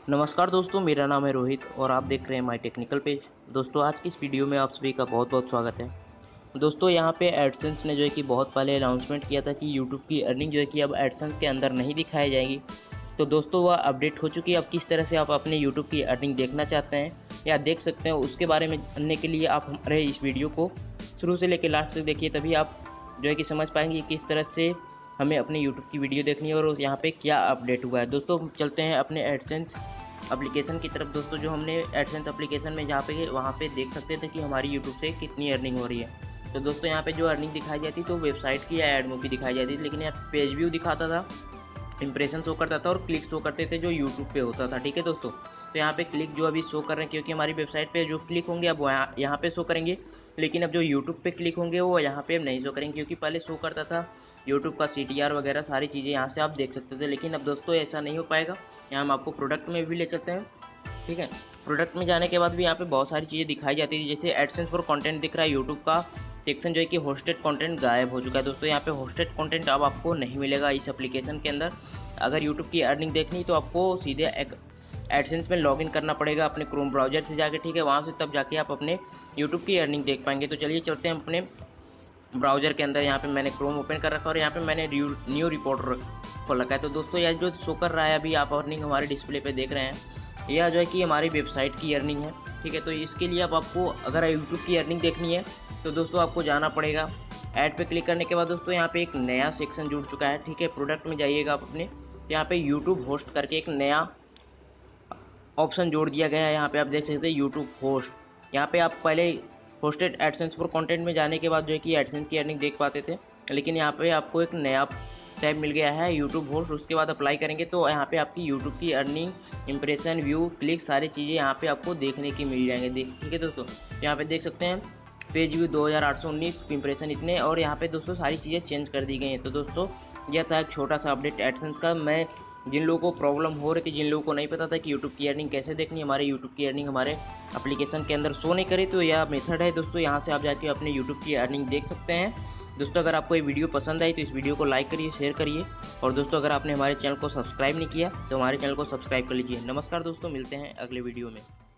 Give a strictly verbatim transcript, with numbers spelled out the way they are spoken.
नमस्कार दोस्तों, मेरा नाम है रोहित और आप देख रहे हैं माय टेक्निकल पेज। दोस्तों, आज की इस वीडियो में आप सभी का बहुत बहुत स्वागत है। दोस्तों, यहाँ पे एडसेंस ने जो है कि बहुत पहले अनाउंसमेंट किया था कि यूट्यूब की अर्निंग जो है कि अब एडसेंस के अंदर नहीं दिखाई जाएगी। तो दोस्तों, वह अपडेट हो चुकी है। अब किस तरह से आप अपने यूट्यूब की अर्निंग देखना चाहते हैं या देख सकते हैं, उसके बारे में जानने के लिए आप हमारे इस वीडियो को शुरू से लेकर लास्ट तक देखिए, तभी आप जो है कि समझ पाएंगे किस तरह से हमें अपने यूट्यूब की वीडियो देखनी है और यहाँ पे क्या अपडेट हुआ है। दोस्तों, चलते हैं अपने एडसेंस एप्लीकेशन की तरफ। दोस्तों, जो हमने एडसेंस एप्लीकेशन में जहाँ पे वहाँ पे देख सकते थे कि हमारी यूट्यूब से कितनी अर्निंग हो रही है। तो दोस्तों, यहाँ पे जो अर्निंग दिखाई जाती तो वेबसाइट की या एडमो की दिखाई जाती थी, लेकिन यहाँ पेज व्यू दिखाता था, इंप्रेशन शो करता था और क्लिक शो करते थे जो यूट्यूब पे होता था। ठीक है दोस्तों, तो यहाँ पे क्लिक जो अभी शो कर रहे हैं, क्योंकि हमारी वेबसाइट पे जो क्लिक होंगे अब वहाँ यहाँ पे शो करेंगे, लेकिन अब जो यूट्यूब पे क्लिक होंगे वो यहाँ पे अब नहीं शो करेंगे, क्योंकि पहले शो करता था यूट्यूब का सी टी आर वगैरह सारी चीज़ें यहाँ से आप देख सकते थे। लेकिन अब दोस्तों ऐसा नहीं हो पाएगा। यहाँ हम आपको प्रोडक्ट में भी ले चलते हैं। ठीक है, प्रोडक्ट में जाने के बाद भी यहाँ पे बहुत सारी चीज़ें दिखाई जाती थी, जैसे एडसेंस फॉर कंटेंट दिख रहा है। यूट्यूब का सेक्शन जो है कि होस्टेड कंटेंट गायब हो चुका है। दोस्तों, यहाँ पे होस्टेड कंटेंट अब आपको नहीं मिलेगा इस एप्लीकेशन के अंदर। अगर यूट्यूब की अर्निंग देखनी तो आपको सीधे एक एडसेंस में लॉगिन करना पड़ेगा अपने क्रोम ब्राउजर से जाके। ठीक है, वहाँ से तब जाके आप अपने यूट्यूब की अर्निंग देख पाएंगे। तो चलिए चलते हैं अपने ब्राउज़र के अंदर। यहाँ पे मैंने क्रोम ओपन कर रखा है और यहाँ पे मैंने न्यू रिपोर्टर खोल रखा है। तो दोस्तों, यह जो शो कर रहा है अभी आप अर्निंग हमारे डिस्प्ले पे देख रहे हैं, यह जो है कि हमारी वेबसाइट की अर्निंग है। ठीक है, तो इसके लिए अब आपको अगर यूट्यूब की अर्निंग देखनी है तो दोस्तों आपको जाना पड़ेगा। ऐड पे क्लिक करने के बाद दोस्तों यहाँ पे एक नया सेक्शन जुड़ चुका है। ठीक है, प्रोडक्ट में जाइएगा आप अपने, यहाँ पे यूट्यूब होस्ट करके एक नया ऑप्शन जोड़ दिया गया है। यहाँ पे आप देख सकते हैं यूट्यूब होस्ट। यहाँ पे आप पहले होस्टेड एडसेंस फॉर कंटेंट में जाने के बाद जो है कि एडसेंस की अर्निंग देख पाते थे, लेकिन यहाँ पे आपको एक नया टैब मिल गया है यूट्यूब होस्ट। उसके बाद अप्लाई करेंगे तो यहाँ पे आपकी यूट्यूब की अर्निंग, इंप्रेशन, व्यू, क्लिक सारी चीज़ें यहाँ पे आपको देखने की मिल जाएंगे। देख ठीक है दोस्तों, यहाँ पे देख सकते हैं पेज व्यू दो हज़ार आठ सौ उन्नीस, इंप्रेशन इतने, और यहाँ पे दोस्तों सारी चीज़ें चेंज कर दी गई हैं। तो दोस्तों, यह था एक छोटा सा अपडेट एडसेंस का। मैं जिन लोगों को प्रॉब्लम हो रही थी, जिन लोगों को नहीं पता था कि यूट्यूब की अर्निंग कैसे देखनी, हमारे यूट्यूब की अर्निंग हमारे एप्लीकेशन के अंदर शो नहीं करे, तो यह मेथड है दोस्तों। यहाँ से आप जाके अपने यूट्यूब की अर्निंग देख सकते हैं। दोस्तों, अगर आपको ये वीडियो पसंद आई तो इस वीडियो को लाइक करिए, शेयर करिए, और दोस्तों अगर आपने हमारे चैनल को सब्सक्राइब नहीं किया तो हमारे चैनल को सब्सक्राइब कर लीजिए। नमस्कार दोस्तों, मिलते हैं अगले वीडियो में।